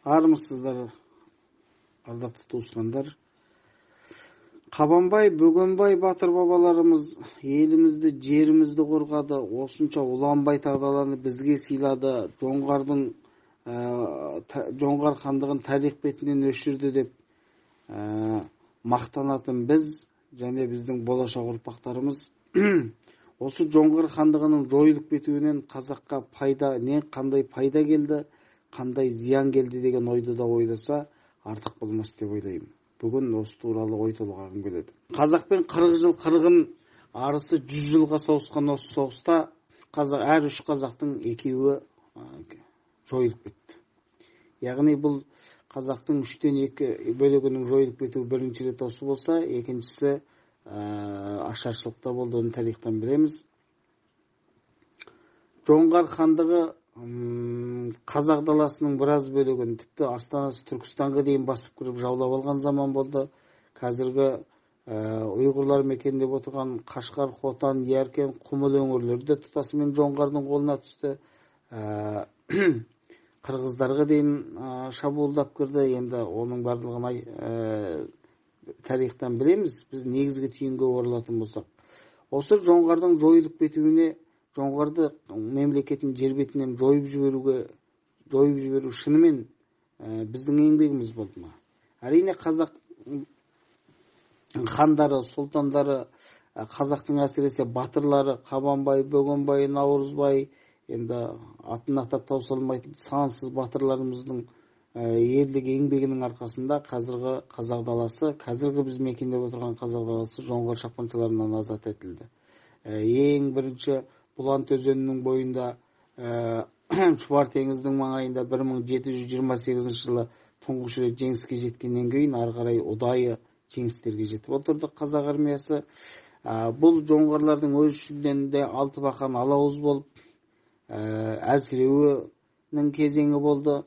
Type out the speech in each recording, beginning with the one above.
Армысыздар, ардақты туысқандар. Қабанбай, Бөгенбай батыр бабаларымыз елімізді, жерімізді қорғады. Осынша уланбай тағдаланы бізге сыйлады. Жоңғар хандығын тарих бетінен өшірді деп мақтанатын біз және біздің болашақ ұрпақтарымыз осы жоңғар хандығының жойылып кетуінен қазаққа қандай пайда келді, қандай зиян келді деген ойды да ойласа артық болмас деп ойлаймын. Бүгін осы туралы ой толғағым келеді. Қазақ пен 40 жыл қырғын арысы 100 жылға соғысқан осы соғыста әр үш қазақтың екеуі жойылып кетті. Яғни бұл қазақтың 3-тен 2 бөлігінің жойылып кетуі бірінші рет осы болса, екіншісі ашаршылықта болды, оны тарихтан білеміз. Жоңғар хандығы қазақ даласының біраз бөлігін, тіпті астанасы Түркістанға дейін басып кіріп жаулап алған заман болды. Қазіргі ұйғырлар мекендеп отырған Қашқар, Хотан, Яркен, Құмыл өңірлері тұтасымен жоңғардың қолына түсті. Қырғыздарға дейін шабуылдап кірді. Енді оның барлығын тарихтан білеміз. Біз негізгі түйінге оралатын болсақ, осы жоңғардың жойылып кетуіне, жоңғарды мемлекеттің жер бетінен жойып жіберу шынымен біздің еңбегіміз болды ма? Әрине қазақ хандары, сұлтандары, қазақтың әсіресе батырлары Қабанбай, Бөгенбай, Наурызбай, енді атын атап таусылмайтын сансыз батырларымыздың ерлік еңбегінің арқасында қазіргі қазақ даласы, қазіргі біз мекендеп отырған қазақ даласы жоңғар шапқыншыларынан азат етілді. Ең бірінші Бұлант өзенінің бойында, Шұбар теңіздің маңайында 1728 жылы тұңғыш рет жеңіске жеткеннен кейін ары қарай ұдайы жеңістерге жетіп отырды қазақ армиясы. Бұл жоңғарлардың өз ішінде 6 бақан алауыз болып әлсіреуінің кезеңі болды.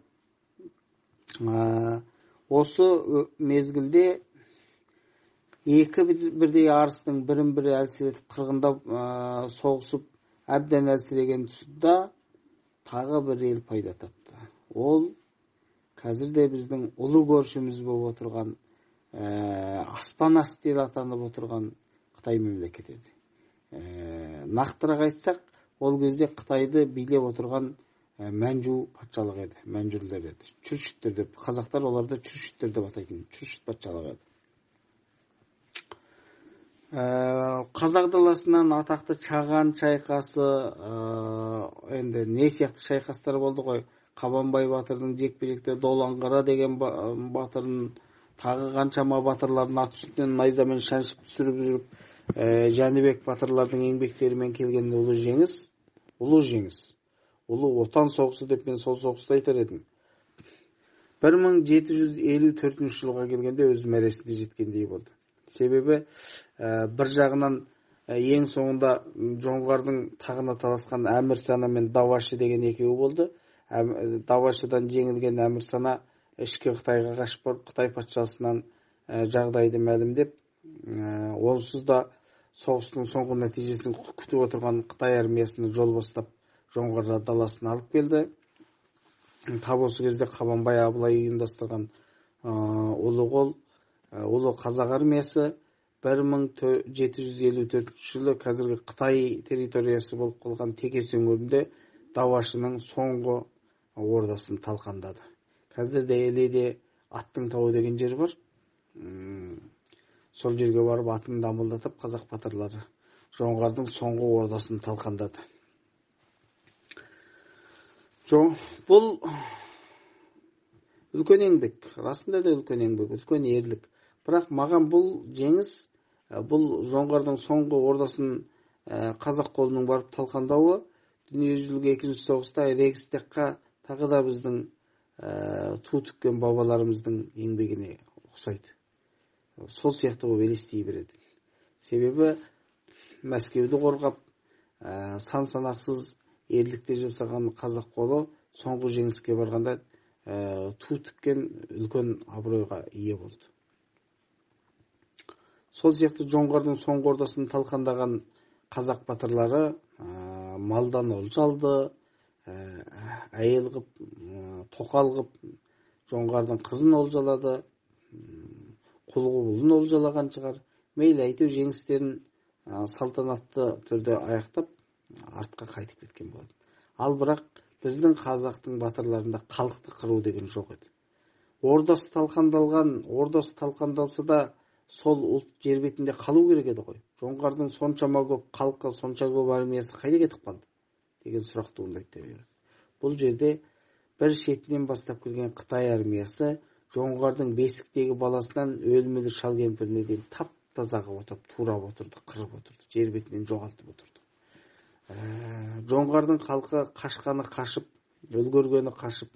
Осы мезгілде екі бірдей арыстың бірін-бірі әлсіретіп қырғындап соғысып әбден әлсіреген тұсында тағы бір ел пайда тапты. Ол қазірде біздің ұлы көршіміз болып отырған, аспан асты ел атанып отырған Қытай мемлекеті еді. Нақтырақ айтсақ, ол кезде Қытайды билеп отырған Мәнжу патшалығы еді, Мәнжүрлер еді. Чүршіттер деп, қазақтар оларды чүршіттер деп атайтын, чүршіт патшалығы еді. Қазақ даласынан атақты Чаған шайқасы, енді не сияқты шайқастар болды ғой. Қабанбай батырдың жекпе-жекте Доланғара деген батырын, тағы қаншама батырлардың ат үстінен найзамен шаншып түсіріп жүріп, Жәнібек батырлардың еңбектерімен келген ұлы жеңіс. Ұлы отан соғысы деп мен сол соғысты айтар едім. 1754 жылға келгенде өз мәресіне жеткендей болды. Себебі бір жағынан ең соңында жоңғардың тағына таласқан Әмірсана мен Давашы деген екеуі болды. Давашыдан жеңілген Әмірсана ішкі Қытайға қашып барып Қытай патшасынан жағдайды мәлімдеп, онсыз да соғыстың соңғы нәтижесін күтіп отырған Қытай армиясына жол бастап жоңғар даласына алып келді. Тап осы кезде Қабанбай Абылай ұйымдастырған ұлы қазақ армиясы 1754 жылы қазіргі Қытай территориясы болып қалған Текес өңірінде Давашының соңғы ордасын талқандады. Қазірде Еледе Аттың тауы деген жер бар. Сол жерге барып атын дамылдатып қазақ батырлары жоңғардың соңғы ордасын талқандады. Бұл үлкен еңбек, расында да үлкен еңбек, үлкен ерлік. Бірақ маған бұл жеңіс, бұл жоңғардың соңғы ордасын қазақ қолының барып талқандауы, дүниежүзілік екінші соғыста Рейхстагқа тағы да біздің ту тіккен бабаларымыздың еңбегіне ұқсайды. Сол сияқты болып елестей береді. Себебі Мәскеуді қорғап, сан-санақсыз ерлікте жасаған қазақ қолы соңғы жеңіске барғанда ту тіккен үлкен абыройға ие болды. Сол сияқты жоңғардың соңғы ордасын талқандаған қазақ батырлары малдан олжа алды, әйел қып, тоқал қып, жоңғардың қызын олжалады, құлғұбылын олжалаған шығар. Мейлі, әйтеу жеңістерін салтанатты түрде аяқтап артқа қайтып кеткен болады. Ал бірақ біздің қазақтың батырларында халықты қыру деген жоқ еді. Ордасы талқандалса да сол ұлт жер бетінде қалу керек еді ғой. Жоңғардың соншама көп халқы, сонша көп армиясы қайда кетіп қалды деген сұрақ туындайды. Бұл жерде бір шетінен бастап келген Қытай армиясы жоңғардың бесіктегі баласынан өлмелі шал кемпіріне дейін тап-таза қылып отырып, турап отырды, қырып отырды, жер бетінен жоғалтып отырды. Жоңғардың халқы қашқаны қашып, үлгергені қашып,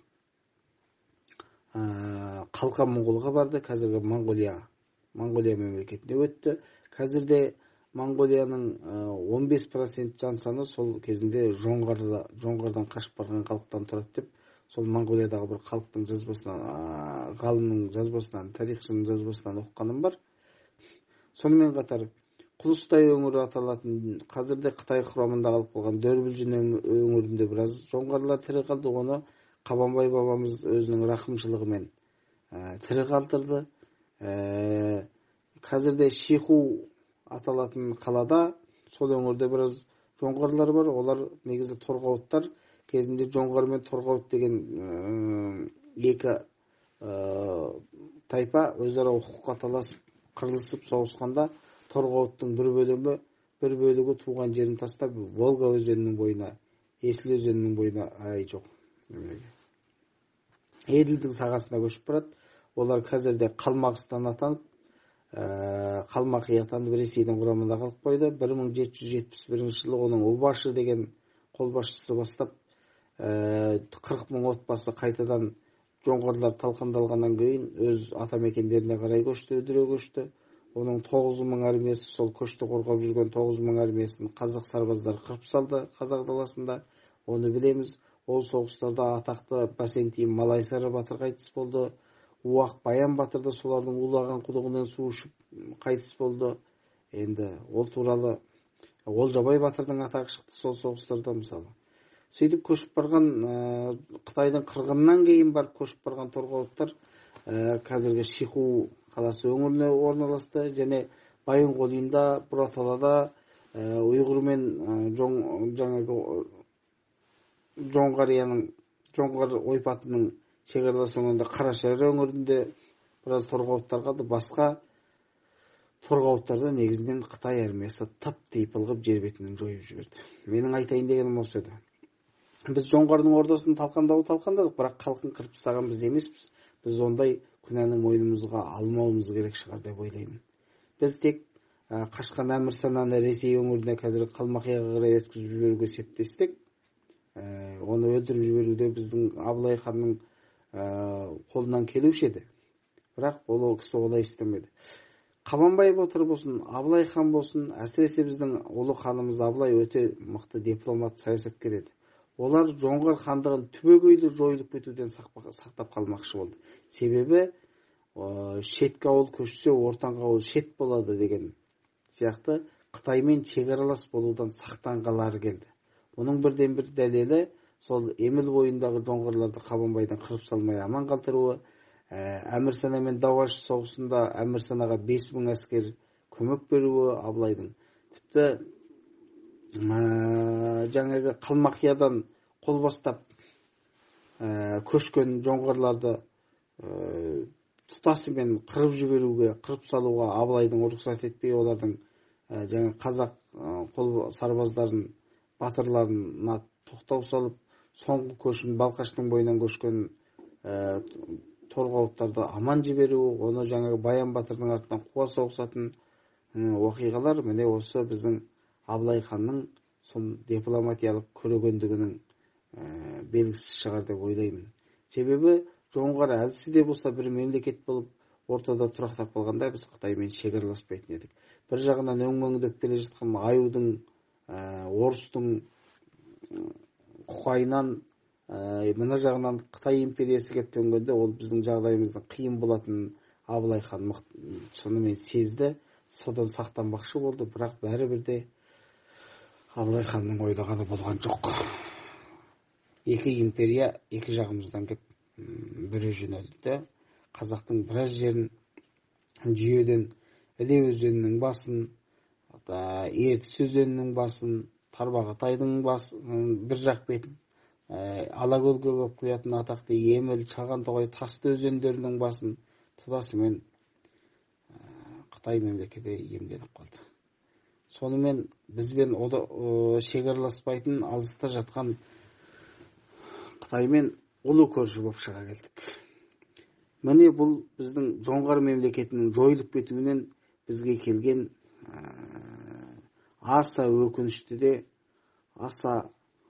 Қалқа Монғолға барды, қазіргі Монғолия мемлекетіне өтті. Қазірде Монғолияның 15% жан саны сол кезінде жоңғардан қашып барған халықтан тұрады деп, сол Монғолиядағы бір халықтың жазбасынан, ғалымның жазбасынан, тарихшының жазбасынан оқығаным бар. Сонымен қатар Құлыстай өңірі аталатын, қазірде Қытай құрамында қалып қалған Дөрбілжін өңірінде біраз жоңғарлар тірі қалды. Оны Қабанбай бабамыз өзінің рақымшылығымен тірі қалдырды. Қазірде Шиху аталатын қалада, сол өңірде біраз жоңғарлар бар. Олар негізі торғауыттар. Кезінде жоңғар мен торғауыт деген екі тайпа өзара құқыққа таласып, қырылысып соғысқанда торғауыттың бір бөлігі туған жерін тастап Волга өзенінің бойына, Есіл өзенінің бойына, Еділдің сағасына көшіп барады. Олар қазірде Қалмақстан атанып, Қалмақи атанып Ресейдің құрамында қалып қойды. 1771 жылы оның Убашы деген қолбасшысы бастап 40 мың отбасы қайтадан жоңғарлар талқандалғаннан кейін өз атамекендеріне қарай көшті, үдіре көшті. Оның 9 мың армиясы, сол көшті қорғап жүрген 9 мың армиясын қазақ сарбаздары қырып салды қазақ даласында. Оны білеміз. Ол соғыстарда атақты Басентин Малайсары батыр қайтыс болды. Уақ Баян батыр да солардың улаған құдығынан су ішіп қайтыс болды. Енді ол туралы Олжабай батырдың атағы шықты сол соғыстарда мысалы. Сөйтіп көшіп барған Қытайдың қырғынынан кейін барып көшіп барған торғауыттар қазіргі Шиху қаласы өңіріне орналасты. Және Байынқолинда, Бұраталада ұйғыр мен жоңғар ойпатының шекаралас өңірінде Қарашары өңірінде біраз торғауыттар қалды. Басқа торғауыттарды негізінен Қытай армиясы тап-типыл қылып жер бетінен жойып жіберді. Менің айтайын дегенім осы еді. Біз жоңғардың ордасын талқандадық, бірақ халқын қырып тастаған біз емеспіз. Біз ондай күнәнің мойнымызға алмауымыз керек шығар деп ойлаймын. Біз тек қашқан Әмірсананы Ресей өңіріне қазір Қалмақияға қарай өткізіп жіберуге септестік. Оны өлтіріп жіберуде біздің Абылай ханның қолынан келуші еді. Бірақ ол кісі олай істемеді. Қабанбай батыр болсын, Абылай хан болсын, әсіресе біздің ұлы ханымыз Абылай өте мықты дипломат, саясаткер еді. Олар жоңғар хандығын түбегейлі жойылып кетуден сақтап қалмақшы болды. Себебі шетке ауыл көшсе, ортаңға ауыл шет болады деген сияқты Қытаймен шекаралас болудан сақтанғылары келді. Оның бірден бір дәлелі сол Еміл бойындағы жоңғарларды Қабанбайдан қырып салмай аман қалдыруы. Әмірсана мен Даваш соғысында Әмірсанаға 5000 әскер көмек беруі Абылайдың. Тіпті жаңағы Қалмақиядан қол бастап көшкен жоңғарларды тұтасымен қырып жіберуге, қырып салуға Абылайдың рұқсат етпей, олардың жаңа қазақ сарбаздарын, батырларына тоқтау салып, соңғы көшін Балқаштың бойынан көшкен торғауыттарды аман жіберуі, оны жаңағы Баян батырдың артынан қуа соғысатын оқиғалар міне осы біздің Абылай ханның сол дипломатиялық көрегендігінің белгісі шығар деп ойлаймын. Себебі жоңғар әлсіз де болса бір мемлекет болып ортада тұрақтап қалғанда біз Қытаймен шекараласпайтын едік. Бір жағынан өң-өңдеп келе жатқан аюдың, орыстың құқайынан, мына жағынан Қытай империясы кеп төнгенде ол біздің жағдайымыздың қиын болатынын Абылай хан шынымен сезді, содан сақтанбақшы болды, бірақ бәрібір де Абылай ханның ойлағаны болған жоқ. Екі империя екі жағымыздан кеп бүре жөнелді де қазақтың біраз жерін жүйеден Іле өзенінің басын, Ертіс өзенінің басын, Тарбағатайдың басын, бір жақ бетін Алакөлге болып құятын атақты Еміл, Шағантоғай, Тасты өзендерінің басын тұтасымен Қытай мемлекеті иемденіп қалды. Сонымен бізбен шекараласпайтын алыста жатқан Қытаймен ұлы көрші болып шыға келдік. Міне бұл біздің жоңғар мемлекетінің жойылып кетуінен бізге келген аса өкінішті де, аса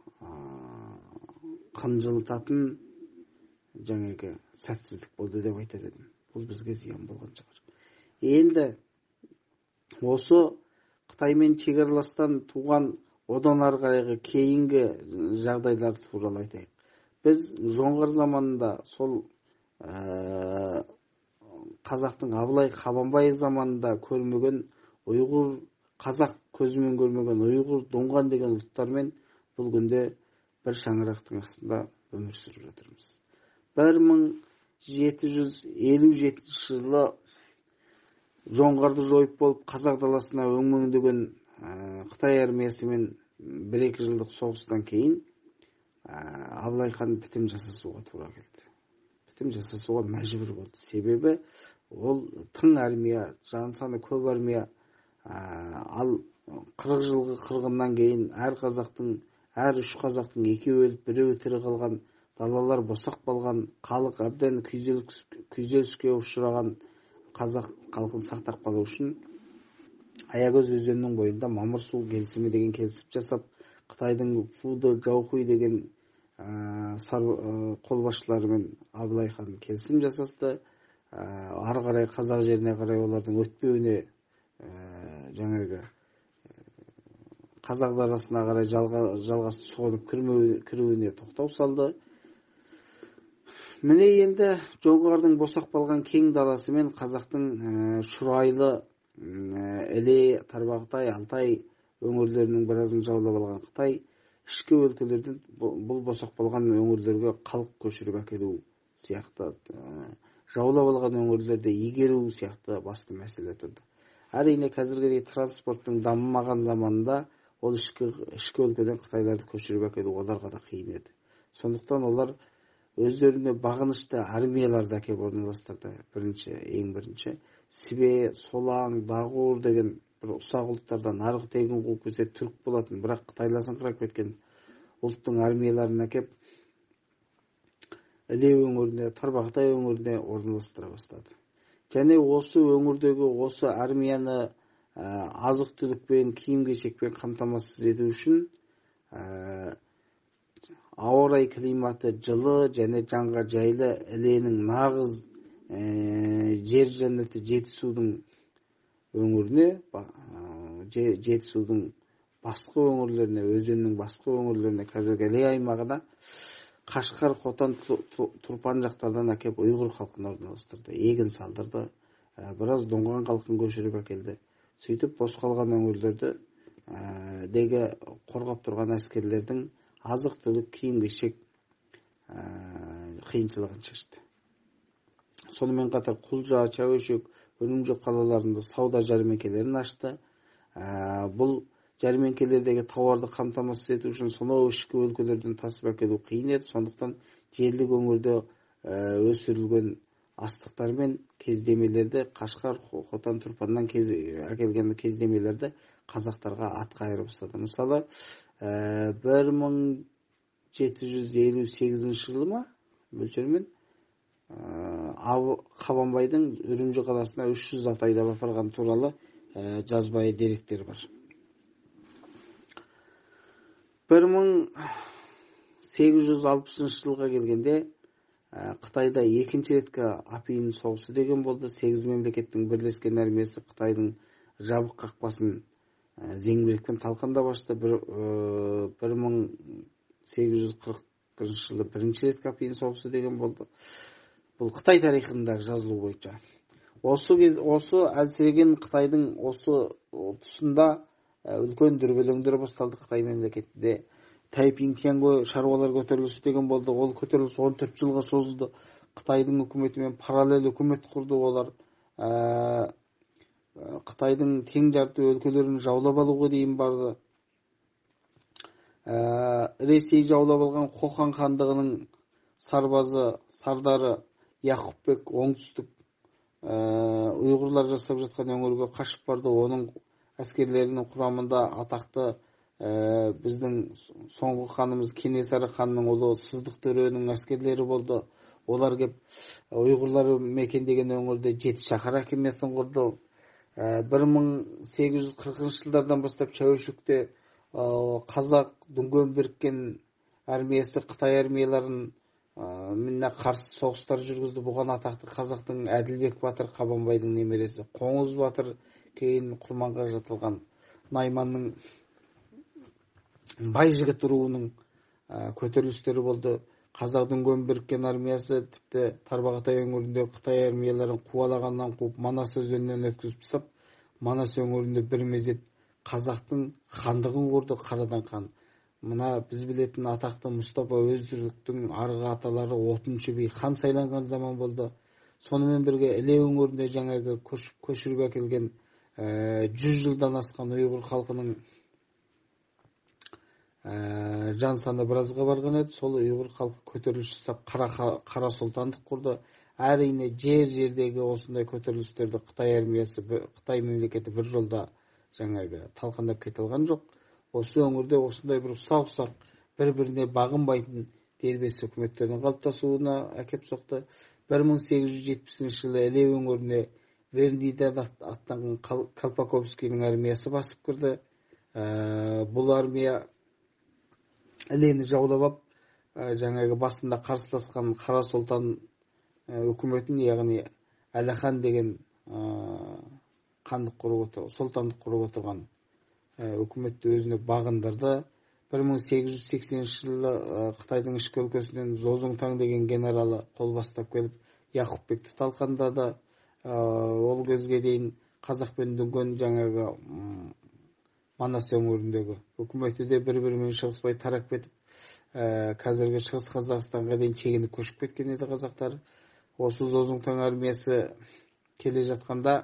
қынжылтатын жаңағы сәтсіздік болды деп айтар едім. Бұл бізге зиян болған шығар. Енді осы Қытаймен шекараластан туған одан ары қарайғы кейінгі жағдайларды туралы айтайық. Біз жоңғар заманында сол қазақтың Абылай Қабанбай заманында көрмеген ұйғыр, қазақ көзімен көрмеген ұйғыр, доңған деген ұлттармен бұл күнде бір шаңырақтың астында өмір сүріп жатырмыз. 1757 жылы жоңғарды жойып болып қазақ даласына өңмеңдеген Қытай армиясымен 1-2 жылдық соғыстан кейін Абылай хан бітім жасасуға тура келді. Бітім жасасуға мәжбүр болды. Себебі ол тың армия, жан саны көп армия, ал 40 жылғы қырғыннан кейін әр үш қазақтың екеуі өліп, біреуі тірі қалған, далалар босақ болған, халық әбден күйзеліске ұшыраған қазақ халқын сақтап қалу үшін Аягөз өзенінің бойында Мамырсу келісімі деген келісіп жасап, Қытайдың Фуды Гаухуй деген қолбасшыларымен Абылай хан келісім жасасты. Ары қарай қазақ жеріне қарай олардың өтпеуіне, жаңағы қазақ арасына қарай жалғасты соғып кіруіне тоқтау салды. Міне енді жоңғардың босақ болған кең даласы мен қазақтың шұрайлы Іле, Тарбағатай, Алтай өңірлерінің біразын жаулап алған Қытай ішкі өлкелерден бұл босақ болған өңірлерге халық көшіріп әкелу сияқты, жаулап алған өңірлерді игеру сияқты басты мәселе тұрды. Әрине қазіргідей транспорттың дамымаған заманында ол ішкі өлкеден Қытайларды көшіріп әкелу оларға да қиын еді. Сондықтан олар өздеріне бағынышты армияларды әкеліп орналастырды. Ең бірінші Сібе, Солаң, Дағуыр деген бір ұсақ ұлттардан арғы тегін қуып келсе түрік болатын, бірақ қытайласыңқырап кеткен ұлттың армияларын әкеп Іле өңіріне, Тарбағатай өңіріне орналастыра бастады. Және осы өңірдегі осы армияны азық-түлікпен, киім-кешекпен қамтамасыз ету үшін ауа райы климаты жылы және жанға жайлы Іленің нағыз жер жәннаты Жетісудың өңіріне, Жетісудың басқа өңірлеріне, өзеннің басқа өңірлеріне, қазіргі Іле аймағына Қашқар, Хотан, Тұрпан жақтардан әкеп ұйғыр халқын орналастырды, егін салдырды, біраз доңған халқын көшіріп әкелді. Сөйтіп бос қалған өңірлерді дегі қорғап тұрған әскерлердің азық-түлік, киім-кешек қиыншылығын шешті. Сонымен қатар Құлжа, Чәуешек, Үрімжі қалаларында сауда жәрмеңкелерін ашты. Бұл жәрмеңкелердегі тауарды қамтамасыз ету үшін сонау ішкі өлкелерден тасып әкелу қиын еді. Сондықтан жерлік өңірде өсірілген астықтар мен кездемелерді, Қашқар, Хотан, Тұрпаннан әкелген кездемелерді қазақтарға атқа айырып бастады. Мысалы, 1758 жылы ма мөлшермен Қабанбайдың Үрімжі қаласына 300 ат айдап апарған туралы жазбай деректер бар. 1860 жылға келгенде Қытайда екінші реткі Апиын соғысы деген болды. 8 мемлекеттің бірлескен армиясы Қытайдың жабық қақпасын зеңбірекпен талқандап ашты. 1840 жылы бірінші реткі Апиын соғысы деген болды. Бұл Қытай тарихындағы жазылу бойынша. Осы әлсіреген Қытайдың осы тұсында үлкен дүрбелеңдер басталды Қытай мемлекетінде. Тайпинг-Тянго шаруалар көтерілісі деген болды. Ол көтеріліс 14 жылға созылды. Қытайдың үкіметімен параллель үкімет құрды. Олар Қытайдың тең жарты өлкелерін жаулап алуға дейін барды. Ресей жаулап алған Қоқан хандығының сарбазы, сардары Яқупбек оңтүстік ұйғырлар жасап жатқан өңірге қашып барды. Оның әскерлерінің құрамында атақты біздің соңғы ханымыз Кенесары ханның ұлы Сыздық төренің әскерлері болды. Олар кеп ұйғырлар мекендеген өңірде 7 шаһар хакимиясын құрды. 1840 жылдардан бастап Чәушүкте қазақ дүнген біріккен армиясы Қытай армияларын мінна қарсы соғыстар жүргізді. Бұған атақты қазақтың Әділбек батыр Қабанбайдың немересі Қоңыз батыр, кейін құрманға жатылған Найманның бай жігіт руының көтерілістері болды. Қазақ дүнген біріккен армиясы тіпті Тарбағатай өңірінде Қытай армияларын қуалағаннан қуып Манас өзенінен өткізіп тастап, Манас өңірінде бір мезет қазақтың хандығын құрды, қарадан хан. Мына біз білетін атақты Мұстапа Өздүріктің арғы аталары 30 би хан сайланған заман болды. Сонымен бірге Іле өңірінде жаңағы көшіріп әкелген 100 жылдан асқан ұйғыр халқының жан саны біразға барған еді. Сол ұйғыр халқы көтеріліс жасап қара сұлтандық құрды. Әрине жердегі осындай көтерілістерді Қытай армиясы, Қытай мемлекеті бір жолда жаңағы талқандап кете алған жоқ. Осы өңірде осындай бір ұсақ бір-біріне бағынбайтын дербес үкіметтердің қалыптасуына әкеп соқты. 1870 жылы Іле өңіріне Верниден аттанған Колпаковскийдің армиясы басып кірді. Бұл армия Ілені жаулап алып, жаңағы басында қарсыласқан Қара Сұлтан үкіметін, яғни Әлихан деген сұлтандық құрып отырған үкіметті өзіне бағындырды. 1880 жылы Қытайдың ішкі өлкесінен Зозуңтаң деген генералы қол бастап келіп Яқупбекті талқандады. Ол кезге дейін қазақ пен дүнген жаңағы Манас өңіріндегі үкіметі де бір-бірімен шығыспай тарап кетіп, қазіргі Шығыс Қазақстанға дейін шегініп көшіп кеткен еді қазақтар. Осы Зозуңтаң армиясы келе жатқанда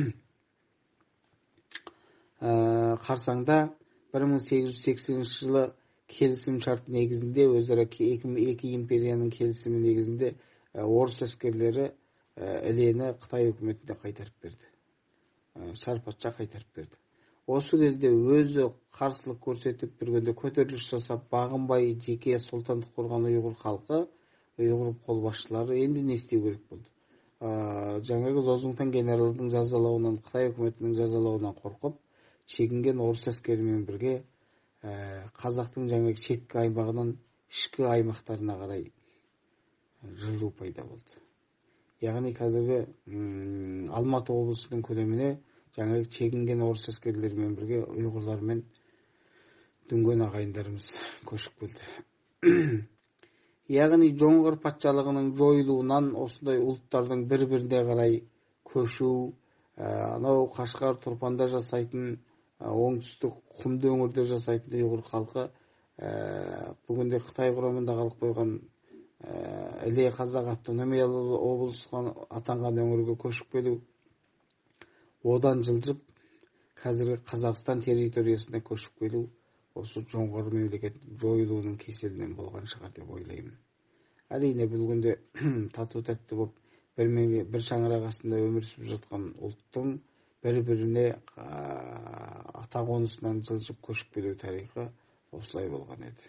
қарсаңда 1880 жылы келісім шарт негізінде, өзара екі империяның келісімі негізінде орыс әскерлері Ілені Қытай үкіметіне қайтарып берді. Шарпатша қайтарып берді. Осы кезде өзі қарсылық көрсетіп біргенде көтеріліс жасап бағынбай жеке сұлтандық құрған ұйғыр халқы, ұйғыр қолбасшылары енді не істеу керек болды? Жаңағы Зозуңтаң генералдың жазалауынан, Қытай үкіметінің жазалауынан қорқып, шегінген орыс әскерімен бірге қазақтың жаңағы шеткі аймағынан ішкі аймақтарына қарай жылжу пайда болды. Яғни қазіргі Алматы облысының көлеміне жаңағы шегінген орыс әскерлерімен бірге ұйғырлар мен дүнген ағайындарымыз көшіп келді. Яғни жоңғар патшалығының жойылуынан осындай ұлттардың бір-біріне қарай көшу, анау Қашқар Тұрпанда жасайтын, оңтүстік Құмды өңірде жасайтын ұйғыр халқы бүгінде Қытай құрамында қалып қойған Іле қазақ автономиялы облысы атанған өңірге көшіп келу, одан жылжып қазіргі Қазақстан территориясына көшіп келу осы жоңғар мемлекетінің жойылуының кеселінен болған шығар деп ойлаймын. Әрине бұл күнде тату тәтті болып бір шаңырақ астында өмір сүріп жатқан ұлттың бір-біріне ата қонысынан жылжып көшіп келу тарихы осылай болған еді.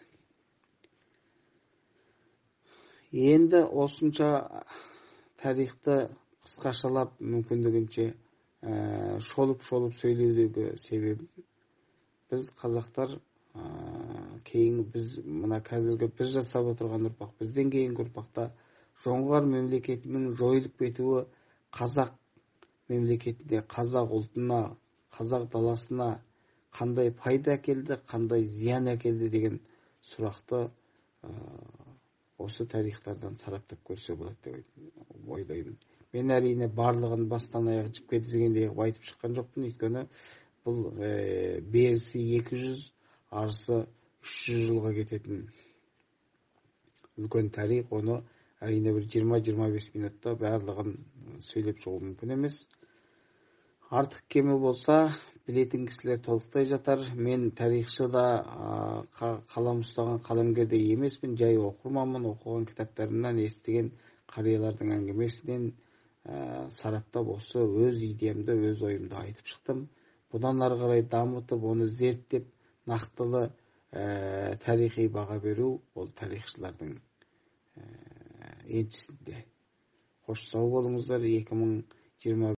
Енді осынша тарихты қысқашалап мүмкіндігінше шолып сөйлеудегі себебім, біз қазақтар кейін біз мына қазіргі біз жасап отырған ұрпақ, бізден кейінгі ұрпақта жоңғар мемлекетінің жойылып кетуі қазақ мемлекетіне, қазақ ұлтына, қазақ даласына қандай пайда әкелді, қандай зиян әкелді деген сұрақты осы тарихтардан сараптап көрсе болады деп ойлаймын. Мен әрине барлығын бастан аяқ жіпке тізгендей айтып шыққан жоқпын, өйткені бұл берісі 200, арысы 300 жылға кететін үлкен тарих. Оны әрине бір 20-25 минутта барлығын сөйлеп шығу мүмкін емес. Артық кемі болса, білетін кісілер толықтай жатар. Мен тарихшы да, қалам ұстаған қаламгерде емеспін, жай оқырманмын. Оқыған кітаптарымнан, естіген қариялардың әңгімесінен сараптап осы өз идеямды, өз ойымды айтып шықтым. Бұдан ары қарай дамытып, оны зерттеп, нақтылы тарихи баға беру ол тарихшылардың еншісінде. Қош сау болыңыздар. 2020